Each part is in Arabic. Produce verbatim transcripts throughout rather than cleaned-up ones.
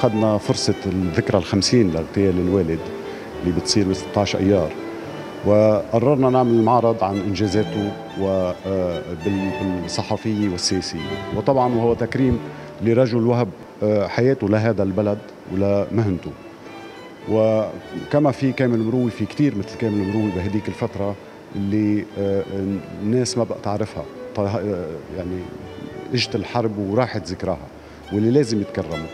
أخذنا فرصة الذكرى الخمسين لاغتيال الوالد اللي بتصير ب ستة عشر أيار، وقررنا نعمل معرض عن إنجازاته بالصحفية والسياسية، وطبعا وهو تكريم لرجل وهب حياته لهذا البلد ولمهنته. وكما في كامل مروي، في كتير مثل كامل مروي بهديك الفترة اللي الناس ما بقى تعرفها، يعني اجت الحرب وراحت ذكراها، واللي لازم يتكرموا.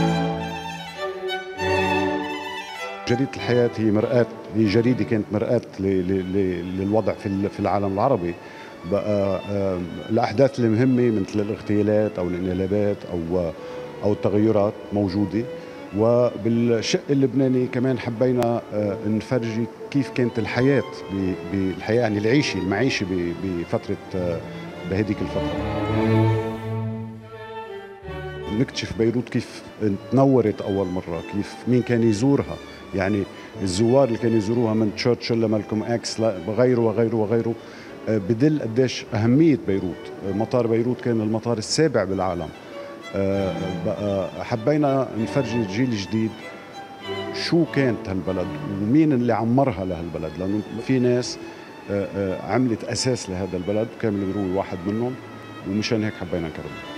جريدة الحياة هي مرآة، هي جريدة كانت مرآة للوضع في العالم العربي. بقى الأحداث المهمة مثل الاغتيالات أو الانقلابات أو أو التغيرات موجودة، وبالشق اللبناني كمان حبينا نفرجي كيف كانت الحياة بالحياة، يعني العيشة المعيشة بفترة بهديك الفترة. نكتشف بيروت كيف تنورت أول مرة، كيف مين كان يزورها، يعني الزوار اللي كانوا يزوروها من تشرشل لمالكوم اكس وغيره وغيره وغيره، بدل قديش أهمية بيروت. مطار بيروت كان المطار السابع بالعالم. بقى حبينا نفرجي الجيل الجديد شو كانت هالبلد ومين اللي عمرها لهالبلد، لأنه في ناس عملت أساس لهذا البلد، وكامل مروي واحد منهم، ومشان هيك حبينا نكرمه.